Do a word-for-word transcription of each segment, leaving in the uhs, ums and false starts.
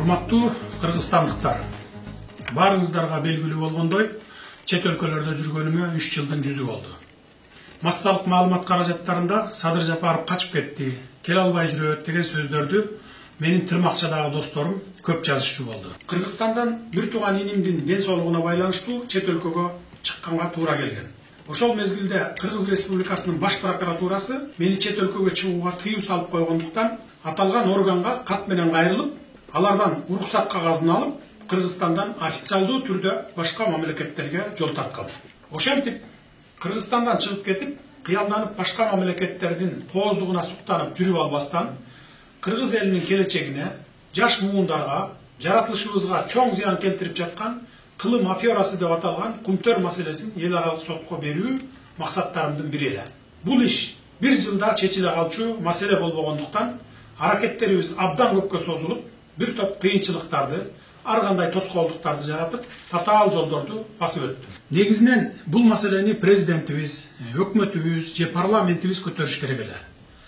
Урматтуу кыргызстандыктар, баарыңыздарга белгилүү болгондой, чет өлкөлөрдө жүргөнүмө үч жылдын жүзү болду. Массалык маалымат каражаттарында Садыр Жапаров качып кетти, келе албай жүрөт деген сөздөрдү менин тырмакчадагы досторум көп жазышчу болду. Кыргызстандан бир тууган инимдин ден соолугуна байланыштуу чет өлкөгө чыкканга туура келген. Ошол мезгилде Кыргыз Республикасынын баш прокуратурасы мени чет өлкөгө чыгууга тыюу салып койгондуктан аталган органга кат менен кайрылып, алардан уруксат кагазын алып, Кыргызстандан официалдуу түрдө башка мамлекеттерге жол тарткан. Ошентип, Кыргызстандан чыгып кетип, кыялданып башка мамлекеттердин кооздугуна суктанып жүрүп албастан, Кыргыз элинин келечегине, жаш муундарга, жаратылышыбызга чоң зыян келтирип жаткан кылым аферасы деп аталган Кумтөр маселесин эл аралык сотко берүү максаттарымдын бири эле. Бул иш бир жылда чечиле калчу маселе болбогондуктан, аракеттерибиз абдан көпкө созулуп, бир топ кыйынчылыктарды, ар кандай тоскоолдуктарды жаратып, татаал жолдорду басып өттү. Негизинен бул маселени президентибиз, өкмөтүбүз же парламентибиз көтөрүш керек эле.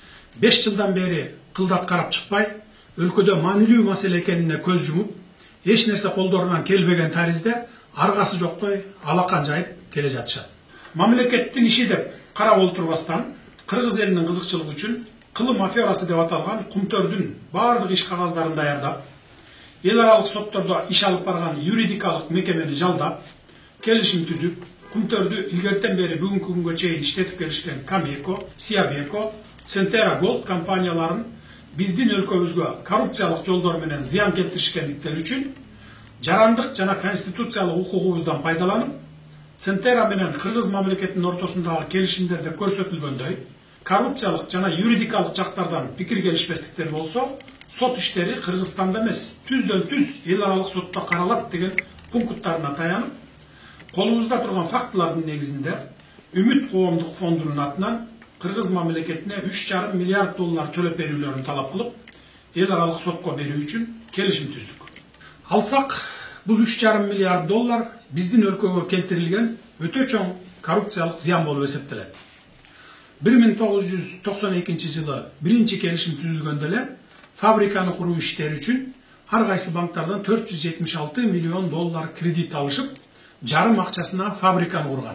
беш жылдан бери кылдат карап чыкпай, өлкөдө маанилүү маселе экенине көз жумуп, эч нерсе колдорунан келбеген таризде аргасы жоктой алакан жайып келе жатышат. Мамлекеттин иши деп карап олтурбастан, Кыргыз элинин кызыкчылыгы үчүн кылым аферасы деп аталган Кумтөрдүн баардык иш кагаздарын даярдап, эл аралык соттордо иш алып барган юридикалык мекемени жалдап, келишим түзүп, Кумтөрдү илгертен бери бүгүнкү күнгө чейин иштетип келишкен Камеко, Сиабеко, Центера Голд компанияларын биздин өлкөбүзгө коррупциялык жолдор менен зыян келтиришкендиктери үчүн жарандык жана конституциялык укугубуздан пайдаланып, Центера менен Кыргыз мамлекетинин ортосундагы келишимдерде көрсөтүлгөндөй, коррупциялык жана юридикалык жактардан пикир келишпестиктер болсо, сот иштери Кыргызстанда эмес, түздөн түз эл аралык сотто каралат деген пункттарына таянып, колубузда турган фактылардын негизинде Үмүт коомдук фондунун атынан Кыргыз мамлекетине үч жарым миллиард доллар төлөп берүүлөрүн талап кылып, эл аралык сотко берүү үчүн келишим түздүк. Алсак, бул үч жарым миллиард доллар биздин өлкөгө келтирилген өтө чоң коррупциялык зыян болуп эсептелет. бир миң тогуз жүз токсон экинчи жылы биринчи келишим түзүлгөндө эле фабриканы куруу иштери үчүн ар кайсы банктардан төрт жүз жетимиш алты миллион доллар кредит алышып, жарым акчасына фабриканы курган.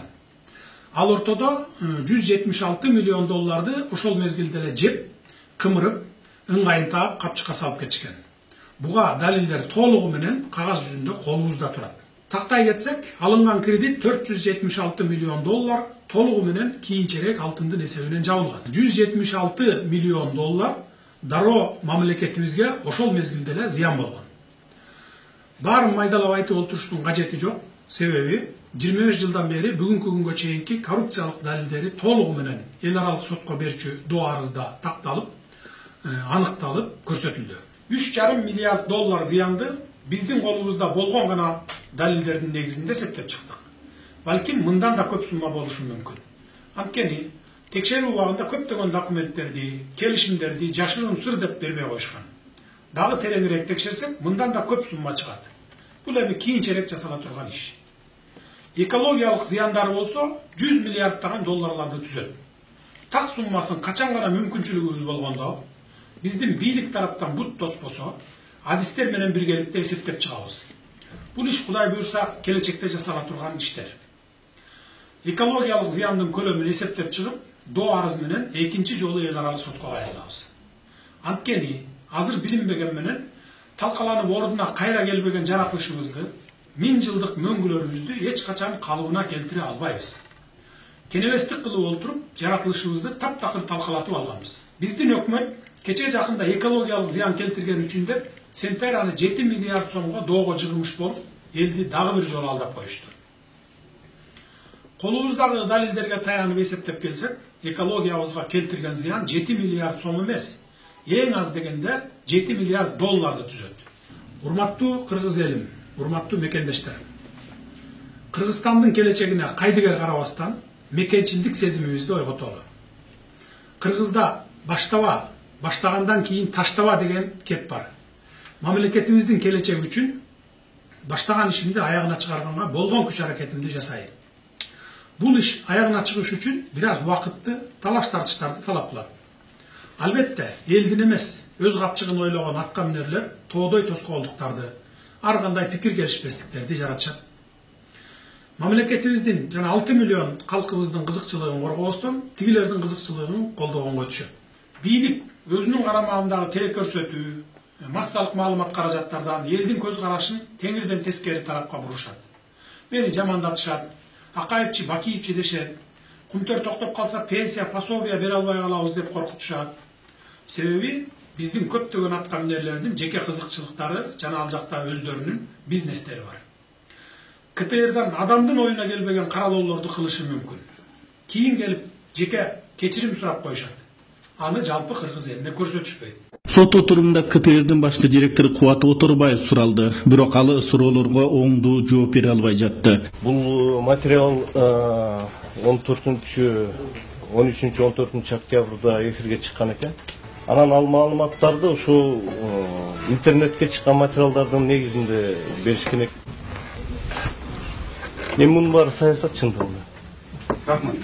Ал ортодо жүз жетимиш алты миллион долларды ошол мезгилде эле жеп, кымырып, ыңгайын таап капчыкка салып кетишкен. Буга далилдер толугу менен кагаз жүзүндө колубузда турат. Тактай кетсек, алынган кредит төрт жүз жетимиш алты миллион доллар толугу менен кийинчерээк алтындын эсебинен жабылган. жүз жетимиш алты миллион доллар дароо мамлекетибизге ошол мезгилде эле зыян болгон. Баарын майдалап айтып олтуруштун кажети жок, себеби жыйырма беш жылдан бери бүгүнкү күнгө чейинки коррупциялык далилдери толугу менен эл аралык сотко берчү доо арызда такталып, аныкталып, көрсөтүлдү. үч жарым миллиард доллар зыянды биздин колубузда болгон гана далилдердин негизинде эсептеп чыктык. Балким мындан да көп сумма болушу мүмкүн. Анткени текшерүү убагында көптөгөн документтерди, келишимдерди жашыруун сыр деп бербей коюшкан. Дагы тереңирээк текшерсек, мындан да көп сумма чыгат. Бул эми кийинчерээк жасала турган иш. Экологиялык зыяндары болсо жүз миллиарддаган долларларды түзөт. Так суммасын качан гана мүмкүнчүлүгүбүз болгондо, биздин бийлик тараптан бут тоспосо, адистер менен биргеликте эсептеп чыгабыз. Бул иш Кудай буйрса келечекте жасала турган иштер. Экологиялык зыяндын көлөмүн эсептеп чыгып, доо арыз менен экинчи жолу эл аралык сотко кайрылабыз. Анткени азыр билинбеген менен талкаланып ордуна кайра келбеген жаратылышыбызды, миң жылдык мөңгүлөрүбүздү эч качан калыбына келтире албайбыз. Кенебестик кылып олтуруп, жаратылышыбызды таптакыр талкалатып алганбыз. Биздин өкмөт кече жакында экологиялык зыян келтирген үчүн деп Центераны жети миллиард сомго доого жыгылмыш болуп, элди дагы бир жолу алдап коюшту. Колубуздагы далилдерге таянып эсептеп келсек, экологиябызга келтирген зыян жети миллиард сом эмес, эң аз дегенде жети миллиард долларды түзөт. Урматтуу кыргыз элим, урматтуу мекендештер. Кыргызстандын келечегине кайдыгер карабастан, мекенчилдик сезимибизди ойготолу. Кыргызда баштаба, баштагандан кийин таштаба деген кеп бар. Мамлекетибиздин келечеги үчүн баштаган ишимди аягына чыгарганга болгон күч аракетимди жасайм. Бул иш аягына чыгыш үчүн бир аз убакытты, талаш тартыштарды талап кылат. Албетте, элдин эмес, өз капчыгын ойлогон аткаминерлер тоодой тоскоолдуктарды, ар кандай пикир келишпестиктерди жаратышат. Мамлекетибиздин жана алты миллион калкыбыздын кызыкчылыгын коргобостон тигилердин кызыкчылыгын колдогонго түшөт. Бийлик өзүнүн карамагындагы телекөрсөтүү, массалык маалымат каражаттардан элдин көз карашын теңирден тескери тарапка бурушат. Мени жамандатышат, Акаевчи, Бакиевчи дешет, Кумтөр токтоп калса пенсия, пособия бере албай калабыз деп коркутушат. Себеби биздин көптөгөн аткаминерлердин жеке кызыкчылыктары жана ал жакта өздөрүнүн бизнестери бар. КТРдан адамдын оюна келбеген каралоолорду кылышы мүмкүн. Кийин келип жеке кечирим сурап коюшат. Аны жалпы кыргыз элине көрсөтүшпөйт. Сот отурумда КТРдин башкы директору Кубат Оторбаев суралды, бирок ал суроолорго оңдуу жооп бере албай жатты. Бул материал он төртүнчү он үчүнчү он төртүнчү октябрда эфирге чыккан экен. Анан ал маалыматтарды ошол интернетке чыккан материалдардын негизинде беришкен экен. Мен мунун баары саясат чындыгында. Рахмат.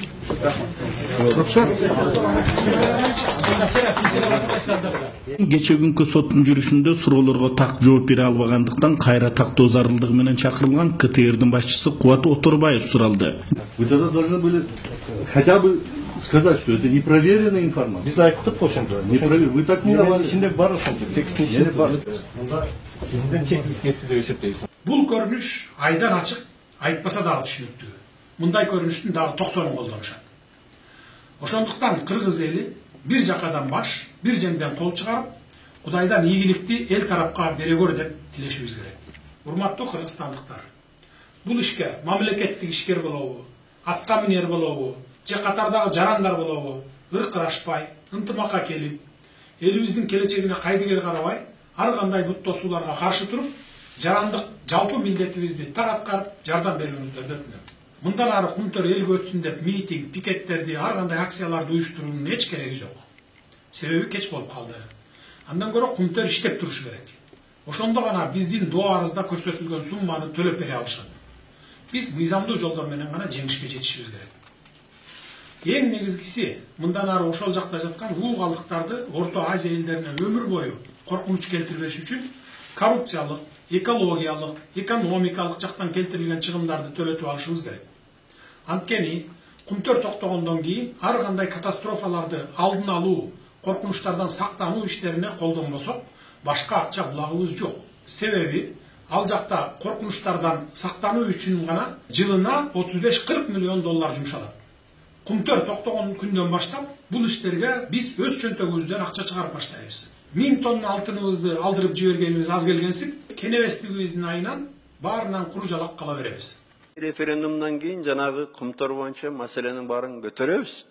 Кече күнкү соттун жүрүшүндө суроолорго так жооп бере албагандыктан кайра тактоо зарылдыгы менен чакырылган КТРдин башчысы Кубат Оторбаев суралды. Вы тогда должны были хотя бы сказать, что это непроверенная информация. Биз айттык ошондо. Не проверен. Вы так не давали. Ичинде бар ошондо. Текстин ичинде бар. Мында бизден чекилип кетти деп эсептейбиз. Бул көрүнүш айдан ачык, айтпаса дагы түшүнүктүү. Мындай көрүнүштүн дагы токсонун колдонушат. Ошондуктан кыргыз эли бир жакадан баш, бир жеңден кол чыгарып, Кудайдан ийгиликти эл тарапка бере көр деп тилешибиз керек. Урматтуу кыргызстандыктар, бул ишке мамлекеттик ишкер болобу, аткаминер болобу, же катардагы жарандар болобу, ыркырашпай, ынтымакка келип, элибиздин келечегине кайдыгер карабай, ар кандай бут тосууларга каршы туруп, жарандык жалпы милдетибизди так аткарып, жардам берүүңүздөрдү өтүнөм. Мындан ары Кумтөр элге өтсүн деп митинг, пикеттерди, ар кандай акцияларды уюштуруунун эч кереги жок. Себеби кеч болуп калды. Андан көрө Кумтөр иштеп турушу керек. Ошондо гана биздин доо арызда көрсөтүлгөн сумманы төлөп бере алышат. Биз мыйзамдуу жолдор менен гана жеңишке жетишибиз керек. Эң негизгиси, мындан ары ошол жакта жаткан уу калдыктарды Орто Азия элдерине өмүр бою коркунуч келтирбеш үчүн коррупциялык, экологиялык, экономикалык жактан келтирилген чыгымдарды төлөтүп алышыбыз керек. Анткени Кумтөр токтогондон кийин ар кандай катастрофаларды алдын алуу, коркунучтардан сактануу иштерине колдонбосок, башка акча булагыбыз жок. Себеби ал жакта коркунучтардан сактануу үчүн гана жылына отуз беш кырк миллион доллар жумшалат. Кумтөр токтогон күндөн баштап бул иштерге биз өз чөнтөгүбүздөн акча чыгарып баштайбыз. миң тонна алтыныбызды алдырып жибергенибиз аз келгенсип, кенебестигибиздин айынан баарынан куру жалак кала беребиз. Референдумдан кийин жанагы Кумтөр боюнча маселенин баарын көтөрөбүз.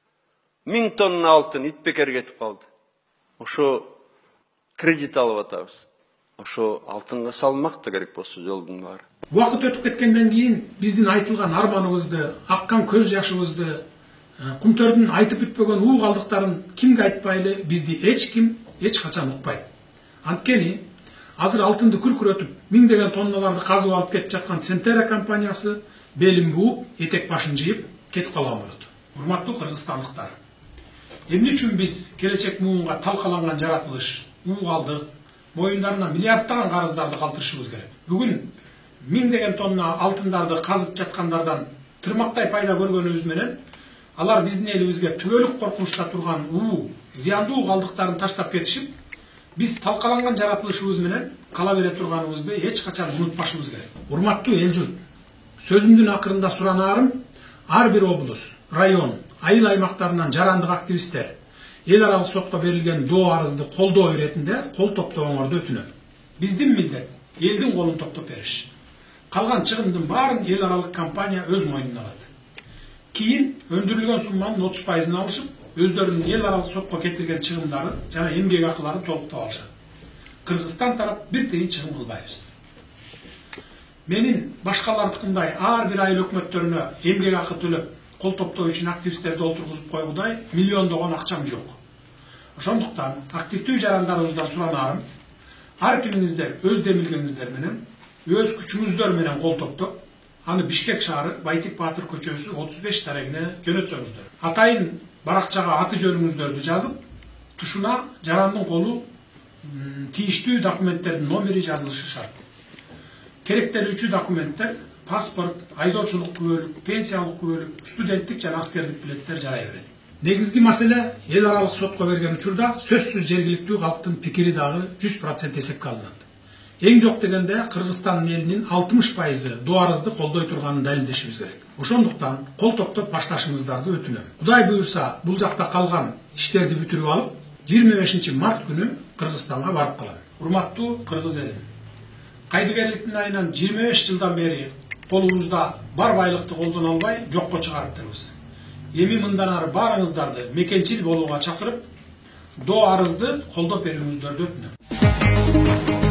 миң тонна алтын ит бекер кетип калды. Ошо кредит алып атабыз. Ошо алтынга салмак да керек болсо жолдун баары. Убакыт өтүп кеткенден кийин биздин айтылган арманыбызды, аккан көз жашыбызды, Кумтөрдүн айтып бүтпөгөн уу калдыктарын кимге айтпайлы бизди эч ким эч качан укпайт. Анткени азыр алтынды күркүрөтүп, миңдеген тонналарды казып алып кетип жаткан Сентера компаниясы белин бууп, этек башын жыйып кетип калган болот. Урматтуу кыргызстандыктар, эмне үчүн биз келечек муунга талкаланган жаратылыш, уу калдык, моюндарына миллиардтаган карыздарды калтырышыбыз керек. Бүгүн миңдеген тонна алтындарды казып жаткандардан тырмактай пайда көргөнүбүз менен алар биздин элибизге түбөлүк коркунучта турган уу, зыяндуу калдыктарын таштап кетишип, биз талкаланган жаратылышыбыз менен кала бере турганыбызды эч качан унутпашыбыз керек. Урматтуу эл журт, сөзүмдүн акырында суранаарым, ар бир облус, район, айыл аймактарынан жарандык активисттер эл аралык сотко берилген доо арызды колдоо иретинде кол топтооңорду өтүнөм. Биздин милдет элдин колун топтоп бериш. Калган чыгымдын баарын эл аралык компания өз мойнуна алат. Кийин өндүрүлгөн сумманын отуз пайызын алышып, өздөрүнүн эл аралык сотко кетирген чыгымдары жана эмгек акыларын толуктап алышат. Кыргызстан тарап бир тыйын чыгым кылбайбыз. Менин башкалардыкындай ар бир айыл өкмөттөрүнө эмгек акы төлөп, кол топтоо үчүн активисттерди олтургузуп койгудай миллиондогон акчам жок. Ошондуктан активдүү жарандарыбыздан суранаарым, ар кимиңиздер өз демилгеңиздер менен, өз күчүңүздөр менен кол топтоп, аны Бишкек шаары Байтик Баатыр көчөсү отуз беш дарегине жөнөтсөңүздөр. Атайын баракчага аты жөнүңүздөрдү жазып, тушуна жарандын колу тийиштүү документтердин номери жазылышы шарт. Керектелүүчү документтер паспорт, айдоочулук күбөлүк, пенсиялык күбөлүк, студенттик жана аскердик билеттер жарай берет. Негизги маселе эл аралык сотко берген учурда сөзсүз жергиликтүү калктын пикири дагы жүз процент эсепке алынат. Эң жок дегенде Кыргызстан элинин алтымыш пайызы до арызды колдой турганын далилдешибиз керек. Ошондуктан кол топтоп башташыңыздарды өтүнөм. Кудай буюрса, бул жакта калган иштерди бүтүрүп алып, жыйырма бешинчи март күнү Кыргызстанга барып калам. Урматтуу кыргыз элим, кайдыгерликтин айынан жыйырма беш жылдан бери колубузда бар байлыкты колдон албай жокко чыгарыптырбыз. Эми мындан ары баарыңыздарды мекенчил болууга чакырып, до арызды колдоп берүүңүздөрдү өтүнөм.